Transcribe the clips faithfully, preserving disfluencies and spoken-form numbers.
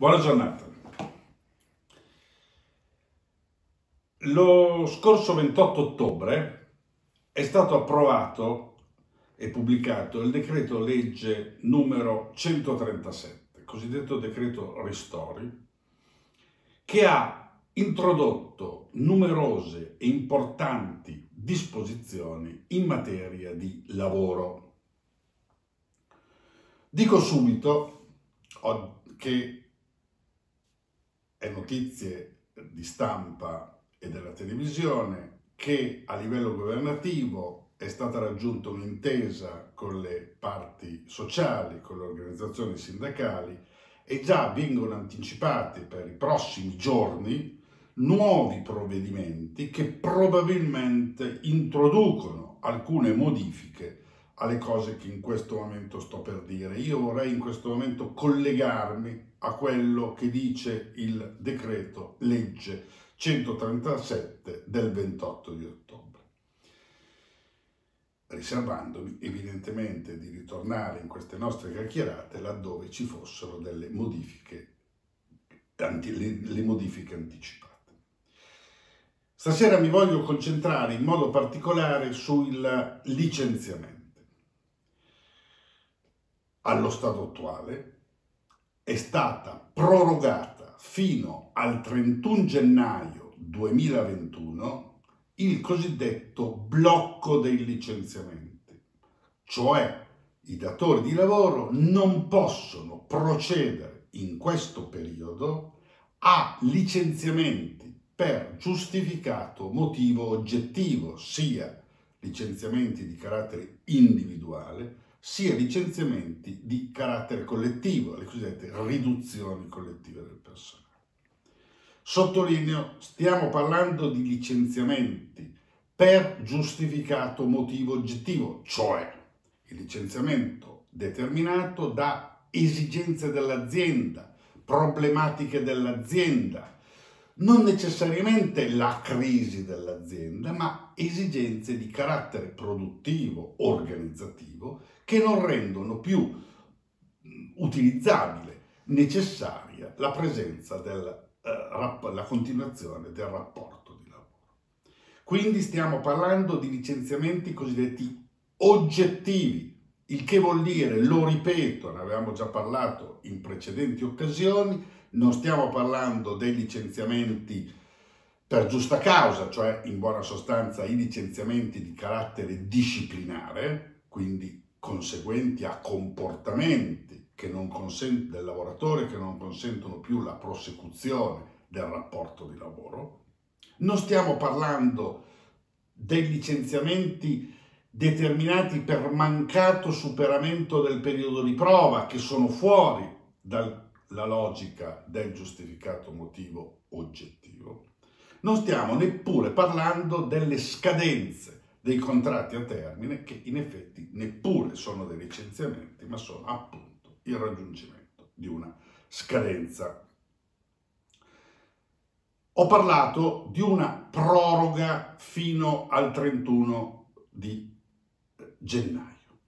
Buona giornata. Lo scorso ventotto ottobre è stato approvato e pubblicato il decreto legge numero centotrentasette, cosiddetto decreto ristori, che ha introdotto numerose e importanti disposizioni in materia di lavoro. Dico subito che è notizie di stampa e della televisione che a livello governativo è stata raggiunta un'intesa con le parti sociali, con le organizzazioni sindacali, e già vengono anticipati per i prossimi giorni nuovi provvedimenti che probabilmente introducono alcune modifiche alle cose che in questo momento sto per dire. Io vorrei in questo momento collegarmi a quello che dice il decreto legge centotrentasette del ventotto di ottobre, riservandomi evidentemente di ritornare in queste nostre chiacchierate laddove ci fossero delle modifiche, le, le modifiche anticipate. Stasera mi voglio concentrare in modo particolare sul licenziamento. Allo stato attuale è stata prorogata fino al trentuno gennaio duemilaventuno il cosiddetto blocco dei licenziamenti, cioè i datori di lavoro non possono procedere in questo periodo a licenziamenti per giustificato motivo oggettivo, sia licenziamenti di carattere individuale, sia licenziamenti di carattere collettivo, le cosiddette riduzioni collettive del personale. Sottolineo, stiamo parlando di licenziamenti per giustificato motivo oggettivo, cioè il licenziamento determinato da esigenze dell'azienda, problematiche dell'azienda, non necessariamente la crisi dell'azienda, ma esigenze di carattere produttivo, organizzativo, che non rendono più utilizzabile, necessaria la presenza del, eh, la continuazione del rapporto di lavoro. Quindi stiamo parlando di licenziamenti cosiddetti oggettivi, il che vuol dire, lo ripeto, ne avevamo già parlato in precedenti occasioni, non stiamo parlando dei licenziamenti per giusta causa, cioè in buona sostanza i licenziamenti di carattere disciplinare, quindi conseguenti a comportamenti che non consentono, del lavoratore che non consentono più la prosecuzione del rapporto di lavoro. Non stiamo parlando dei licenziamenti determinati per mancato superamento del periodo di prova, che sono fuori dalla logica del giustificato motivo oggettivo. Non stiamo neppure parlando delle scadenze dei contratti a termine, che in effetti neppure sono dei licenziamenti, ma sono appunto il raggiungimento di una scadenza. Ho parlato di una proroga fino al trentuno di gennaio.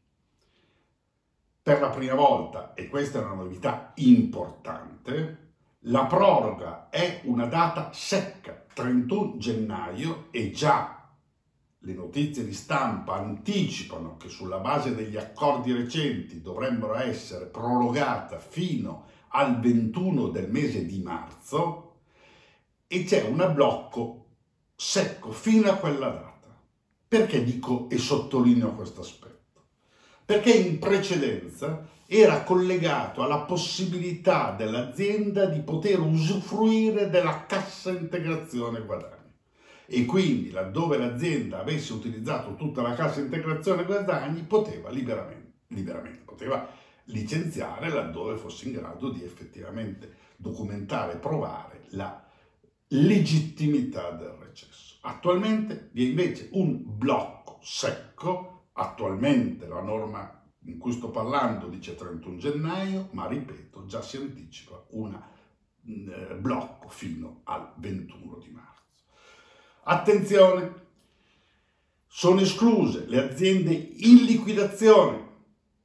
Per la prima volta, e questa è una novità importante, la proroga è una data secca, trentuno gennaio, e già le notizie di stampa anticipano che sulla base degli accordi recenti dovrebbero essere prorogata fino al ventuno del mese di marzo, e c'è un blocco secco fino a quella data. Perché dico e sottolineo questo aspetto? Perché in precedenza era collegato alla possibilità dell'azienda di poter usufruire della cassa integrazione guadagni. E quindi, laddove l'azienda avesse utilizzato tutta la cassa integrazione guadagni, poteva liberamente, liberamente poteva licenziare laddove fosse in grado di effettivamente documentare e provare la legittimità del recesso. Attualmente vi è invece un blocco secco. Attualmente la norma in cui sto parlando dice trentuno gennaio, ma ripeto, già si anticipa un eh, blocco fino al ventuno di marzo. Attenzione, sono escluse le aziende in liquidazione,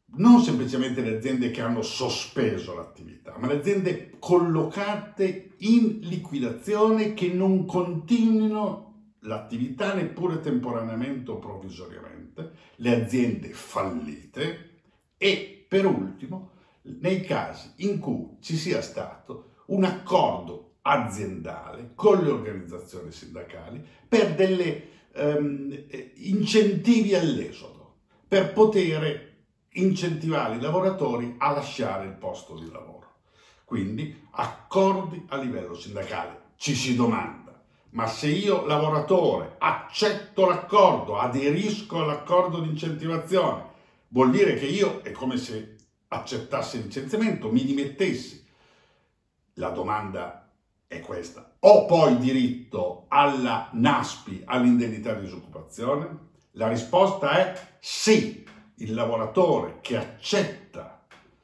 non semplicemente le aziende che hanno sospeso l'attività, ma le aziende collocate in liquidazione che non continuino l'attività neppure temporaneamente o provvisoriamente, le aziende fallite e, per ultimo, nei casi in cui ci sia stato un accordo aziendale con le organizzazioni sindacali per delle um, incentivi all'esodo, per poter incentivare i lavoratori a lasciare il posto di lavoro. Quindi accordi a livello sindacale. Ci si domanda, ma se io lavoratore accetto l'accordo, aderisco all'accordo di incentivazione, vuol dire che io è come se accettassi il licenziamento, mi dimettessi? La domanda è questa. Ho poi diritto alla NASPI, all'indennità di disoccupazione? La risposta è sì. Il lavoratore che accetta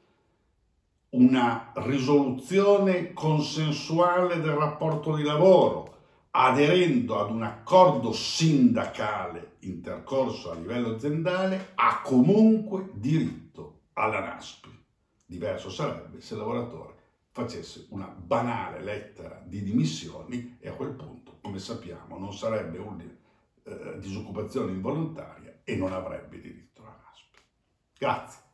una risoluzione consensuale del rapporto di lavoro, aderendo ad un accordo sindacale intercorso a livello aziendale, ha comunque diritto alla NASPI. Diverso sarebbe se il lavoratore facesse una banale lettera di dimissioni e a quel punto, come sappiamo, non sarebbe una eh, disoccupazione involontaria e non avrebbe diritto alla NASPI. Grazie.